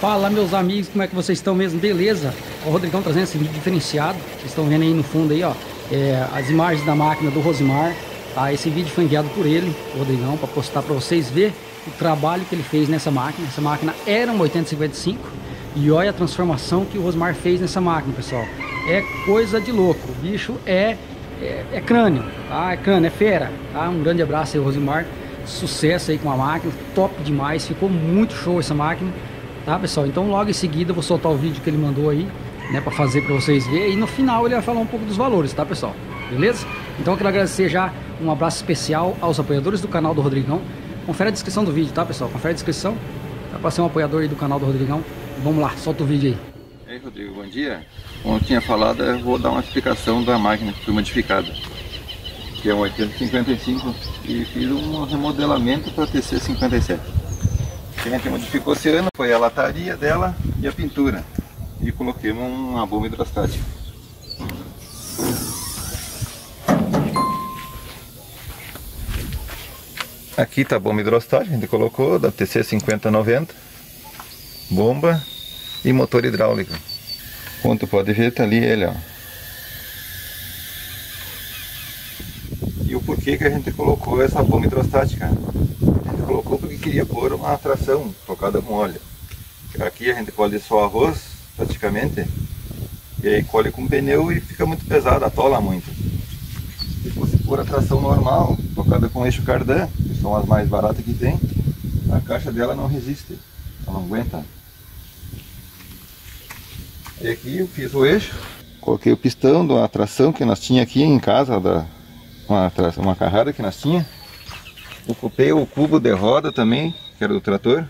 Fala, meus amigos, como é que vocês estão mesmo? Beleza? O Rodrigão trazendo esse vídeo diferenciado. Vocês estão vendo aí no fundo aí, ó, as imagens da máquina do Rosimar. Tá? Esse vídeo foi enviado por ele, o Rodrigão, para postar para vocês ver o trabalho que ele fez nessa máquina. Essa máquina era uma 8055 e olha a transformação que o Rosimar fez nessa máquina, pessoal. É coisa de louco. O bicho é crânio, tá? É crânio, é fera, tá? Um grande abraço aí, Rosimar. Sucesso aí com a máquina, top demais. Ficou muito show essa máquina. Tá, pessoal? Então logo em seguida eu vou soltar o vídeo que ele mandou aí, né, para fazer para vocês verem, e no final ele vai falar um pouco dos valores, tá, pessoal? Beleza? Então eu quero agradecer já, um abraço especial aos apoiadores do canal do Rodrigão. Confere a descrição do vídeo, tá, pessoal? Confere a descrição, tá, para ser um apoiador aí do canal do Rodrigão. Vamos lá, solta o vídeo aí. E aí, Rodrigo, bom dia. Como eu tinha falado, eu vou dar uma explicação da máquina que foi modificada, que é um 8055, e fiz um remodelamento para TC57. O que a gente modificou esse ano foi a lataria dela e a pintura, e coloquei uma bomba hidrostática. Aqui está a bomba hidrostática, a gente colocou da TC5090, bomba e motor hidráulico. Como tu pode ver, tá ali ele, ó. E o porquê que a gente colocou essa bomba hidrostática? A gente colocou porque queria pôr uma tração tocada com óleo. Aqui a gente colhe só arroz, praticamente, e aí colhe com pneu e fica muito pesado, atola muito. Se fosse pôr a tração normal, tocada com eixo cardan, que são as mais baratas que tem, a caixa dela não resiste, ela não aguenta. E aqui eu fiz o eixo, coloquei o pistão da tração que nós tinha aqui em casa, uma carrada que nós tinha. Ocupei o cubo de roda também, que era do trator.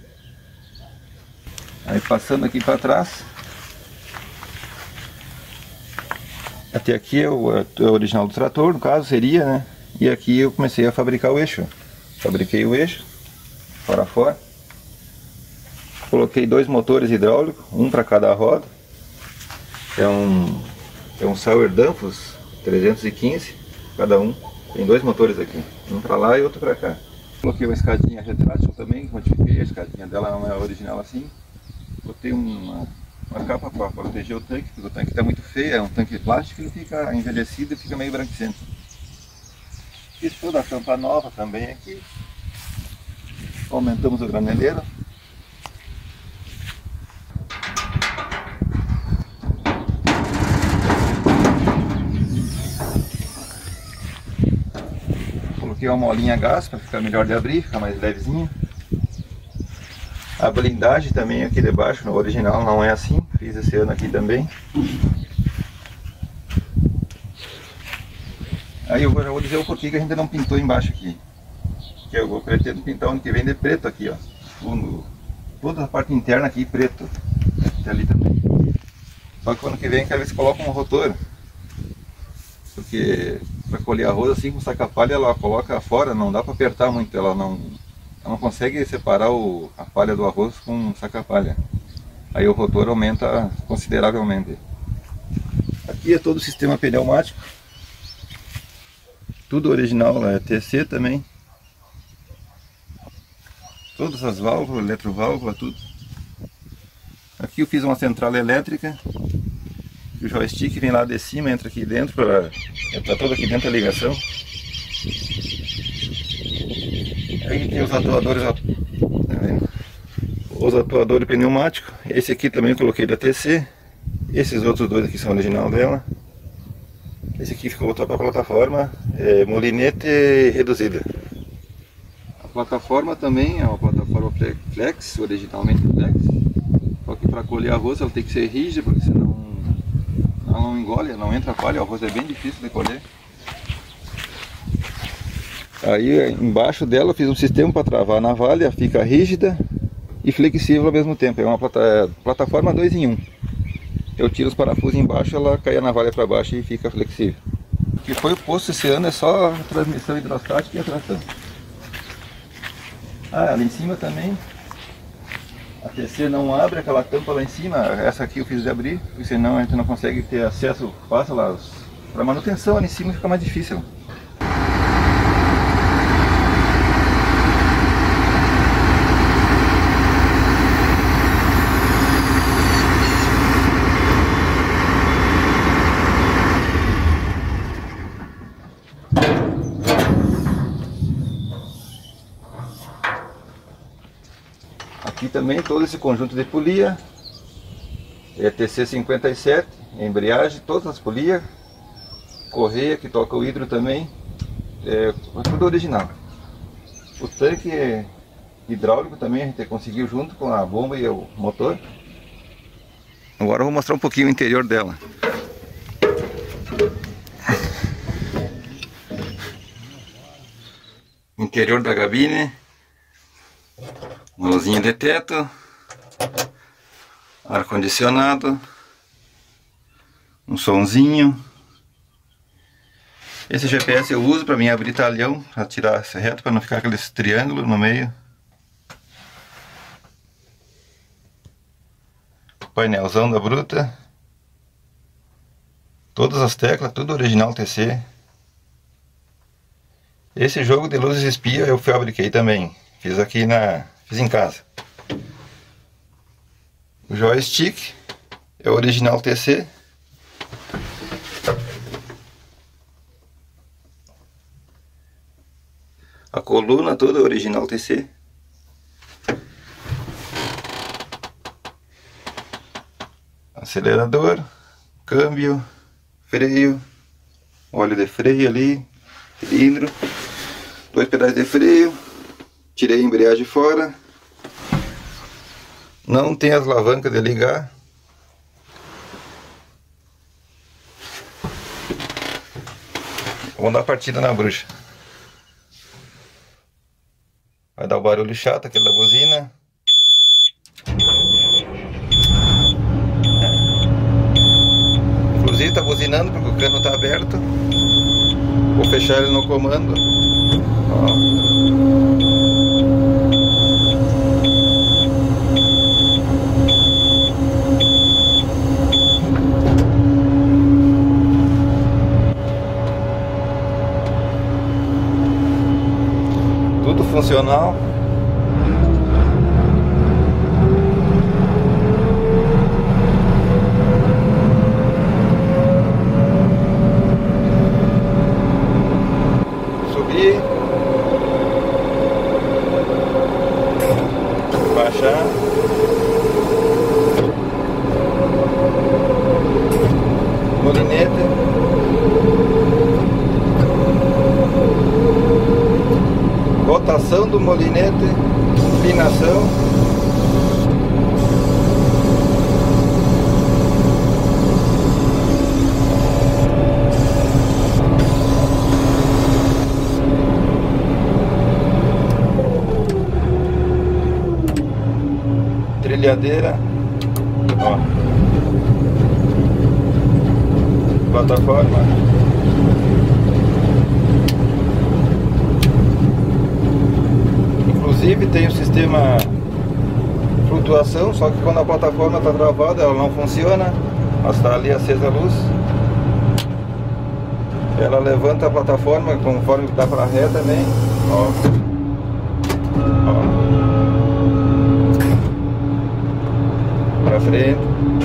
Aí passando aqui para trás, até aqui é o original do trator, no caso seria, né? E aqui eu comecei a fabricar o eixo. Fabriquei o eixo, fora a fora. Coloquei 2 motores hidráulicos, um para cada roda. É um Sauer Danfoss 315, cada um. Tem 2 motores aqui, um para lá e outro para cá. Coloquei uma escadinha retrátil também, modifiquei a escadinha dela, não é original assim. Botei uma capa para proteger o tanque, porque o tanque está muito feio, é um tanque de plástico, ele fica envelhecido e fica meio branquecento. Fiz toda a tampa nova também aqui. Aumentamos o graneleiro. Coloquei uma molinha a gás para ficar melhor de abrir, ficar mais levezinha. A blindagem também aqui debaixo, no original não é assim, fiz esse ano aqui também. Aí eu já vou dizer o porquê que a gente não pintou embaixo aqui. Que eu pretendo pintar ano que vem de preto aqui, ó. Fundo, toda a parte interna aqui preto. Até ali também. Só que ano que vem quero ver se coloca um rotor. Porque para colher arroz assim com saca-palha ela coloca fora, não dá para apertar muito, ela não consegue separar a palha do arroz com saca-palha. Aí o rotor aumenta consideravelmente. Aqui é todo o sistema pneumático. Tudo original, é TC também. Todas as válvulas, eletroválvula, tudo. Aqui eu fiz uma central elétrica. O joystick vem lá de cima, entra aqui dentro, tá todo aqui dentro a ligação. Aí tem os atuadores, pneumáticos. Esse aqui também eu coloquei da TC. Esses outros 2 aqui são original dela. Esse aqui ficou para a plataforma, molinete reduzida. A plataforma também é uma plataforma flex, originalmente flex. Só que para colher arroz ela tem que ser rígida, porque senão ela não engole, não entra palha, o arroz é bem difícil de colher. Aí embaixo dela eu fiz um sistema para travar a navalha, fica rígida e flexível ao mesmo tempo. É uma plataforma 2 em 1. Eu tiro os parafusos embaixo, ela cai a navalha para baixo e fica flexível. O que foi posto esse ano é só a transmissão hidrostática e a tração. Ali em cima também, a TC não abre aquela tampa lá em cima, essa aqui eu fiz de abrir, porque senão a gente não consegue ter acesso fácil lá. Para manutenção ali em cima fica mais difícil. Aqui também todo esse conjunto de polia. É TC57, embreagem, todas as polias. Correia que toca o hidro também. É tudo original. O tanque hidráulico também a gente conseguiu junto com a bomba e o motor. Agora eu vou mostrar um pouquinho o interior dela. Interior da cabine. Uma luzinha de teto. Ar-condicionado. Um sonzinho. Esse GPS eu uso para mim abrir talhão, para tirar esse reto, para não ficar aqueles triângulos no meio. Painelzão da Bruta. Todas as teclas, tudo original TC. Esse jogo de luzes espia eu fabriquei também. Fiz em casa. O joystick é original TC. A coluna toda original TC. Acelerador, câmbio, freio, óleo de freio ali, cilindro, 2 pedais de freio, tirei a embreagem fora, não tem as alavancas de ligar. Vamos dar partida na bruxa. Vai dar o barulho chato, aquele da buzina. Inclusive tá buzinando porque o cano tá aberto. Vou fechar ele no comando. Ó. Tudo funcional. Subir, baixar, molinete, rotação do molinete, inclinação. Trilhadeira, ó, plataforma, inclusive tem o sistema flutuação, só que quando a plataforma está travada ela não funciona, mas está ali acesa a luz, ela levanta a plataforma conforme dá para ré também, ó. Pra frente,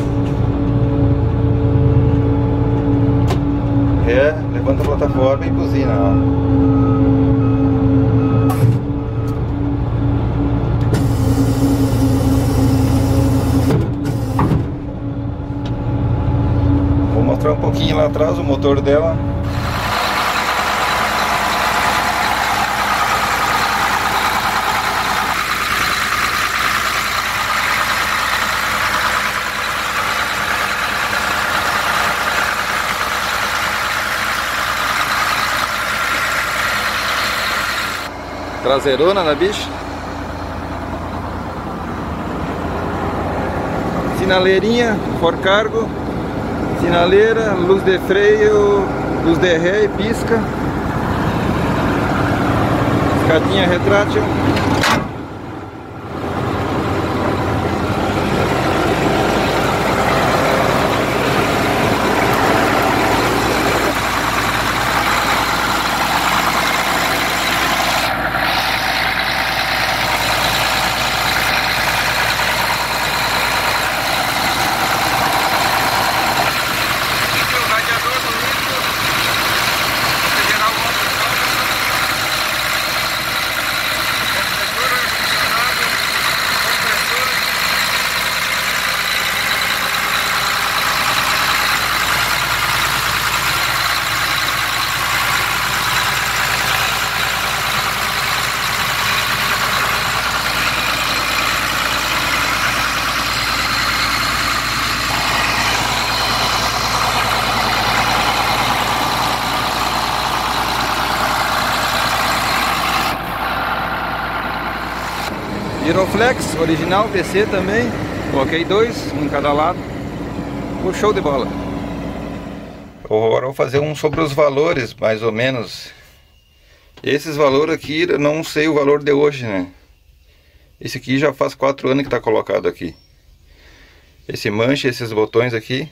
ré, levanta a plataforma e buzina, ó. Vou mostrar um pouquinho lá atrás o motor dela. Traseirona na bicha. Sinaleirinha, for cargo. Sinaleira, luz de freio, luz de ré e pisca. Escadinha retrátil. Giroflex, original, TC também. Coloquei 2, um em cada lado. Ficou show de bola. Agora vou fazer um sobre os valores, mais ou menos. Esses valores aqui, eu não sei o valor de hoje, né? Esse aqui já faz 4 anos que está colocado aqui. Esse manche, esses botões aqui.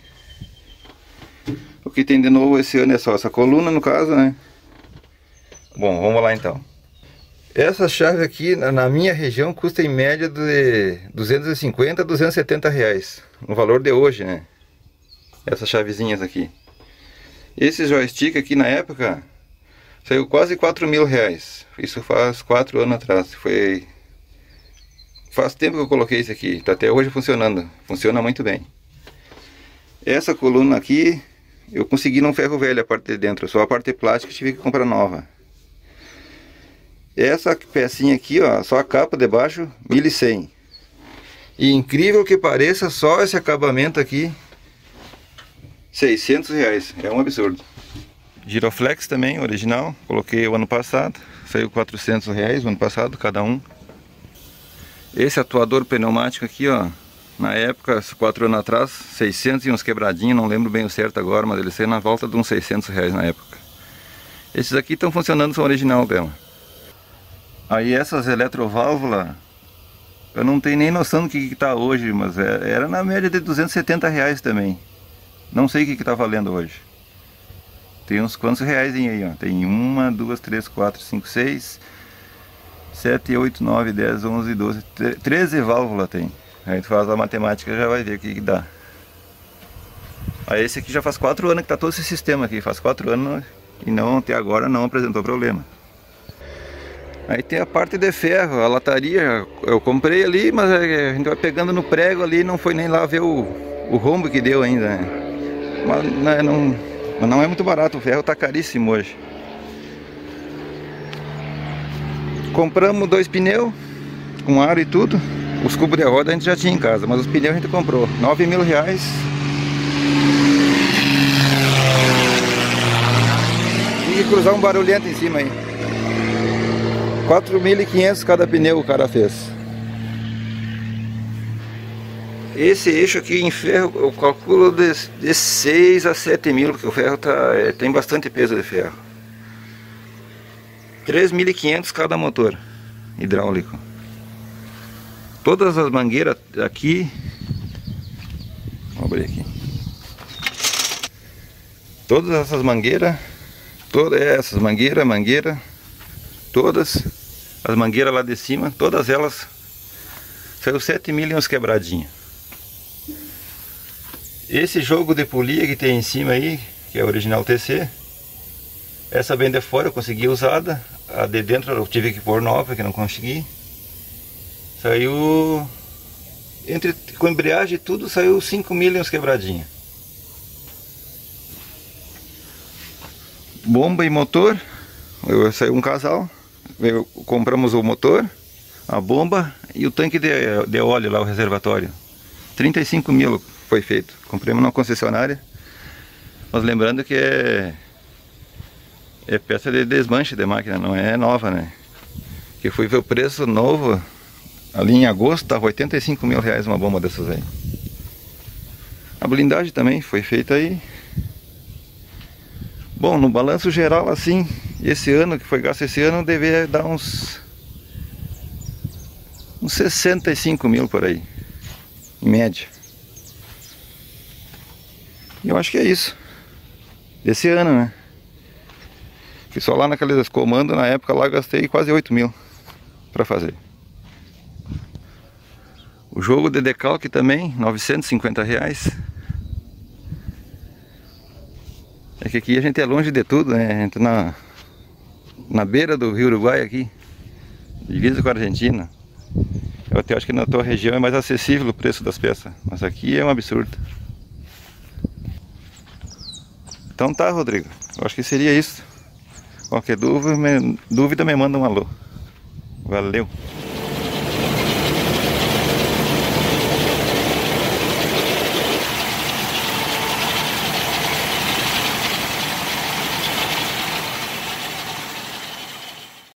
O que tem de novo esse ano é só essa coluna, no caso, né? Bom, vamos lá então. Essa chave aqui, na minha região, custa em média de 250 a 270 reais. No valor de hoje, né? Essas chavezinhas aqui. Esse joystick aqui na época saiu quase 4 mil reais. Isso faz 4 anos atrás. Faz tempo que eu coloquei esse aqui. Está até hoje funcionando. Funciona muito bem. Essa coluna aqui eu consegui num ferro velho a parte de dentro. Só a parte plástica eu tive que comprar nova. Essa pecinha aqui, ó, só a capa de baixo, 1.100. E incrível que pareça, só esse acabamento aqui, 600 reais. É um absurdo. Giroflex também, original. Coloquei o ano passado. Saiu 400 reais o ano passado, cada um. Esse atuador pneumático aqui, ó, na época, 4 anos atrás, 600 e uns quebradinhos, não lembro bem o certo agora, mas ele saiu na volta de uns 600 reais na época. Esses aqui estão funcionando, são original dela. Aí essas eletroválvulas, eu não tenho nem noção do que está hoje, mas era na média de 270 reais também. Não sei o que está valendo hoje. Tem uns quantos reais aí, ó. Tem 1, 2, 3, 4, 5, 6, 7, 8, 9, 10, 11, 12, 13 válvulas tem. Aí tu faz a matemática e já vai ver o que dá. Aí esse aqui já faz 4 anos que está todo esse sistema aqui. Faz 4 anos e não, até agora não apresentou problema. Aí tem a parte de ferro, a lataria, eu comprei ali, mas a gente vai pegando no prego ali, não foi nem lá ver o rombo que deu ainda, né? Mas não é muito barato, o ferro tá caríssimo hoje. Compramos 2 pneus, com aro e tudo. Os cubos de roda a gente já tinha em casa, mas os pneus a gente comprou, 9 mil reais. Tinha que cruzar um barulhento em cima aí. 4.500 cada pneu o cara fez. Esse eixo aqui em ferro eu calculo de 6 a 7 mil, porque o ferro tem bastante peso de ferro. 3.500 cada motor hidráulico. Todas as mangueiras aqui, vou abrir aqui. Todas essas mangueiras, todas as mangueiras lá de cima, todas elas saiu 7 mil e uns quebradinhos. Esse jogo de polia que tem em cima aí, que é original TC, essa bem de fora eu consegui usada, a de dentro eu tive que pôr nova, que não consegui. Saiu, com embreagem e tudo, saiu 5 mil e uns quebradinhos. Bomba e motor, saiu um casal. Compramos o motor, a bomba e o tanque de óleo lá, o reservatório. 35 mil foi feito. Compramos numa concessionária. Mas lembrando que é peça de desmanche de máquina, não é nova, né? Que fui ver o preço novo ali em agosto, estava 85 mil reais uma bomba dessas aí. A blindagem também foi feita aí. Bom, no balanço geral assim, esse ano, que foi gasto esse ano, deveria dar uns 65 mil por aí, em média. E eu acho que é isso, desse ano, né? Que só lá naqueles comandos, na época lá, gastei quase 8 mil para fazer. O jogo de decalque também, 950 reais. É que aqui a gente é longe de tudo, né? A gente na beira do Rio Uruguai aqui, divisa com a Argentina. Eu até acho que na tua região é mais acessível o preço das peças, mas aqui é um absurdo. Então tá, Rodrigo, eu acho que seria isso. Qualquer dúvida me manda um alô. Valeu!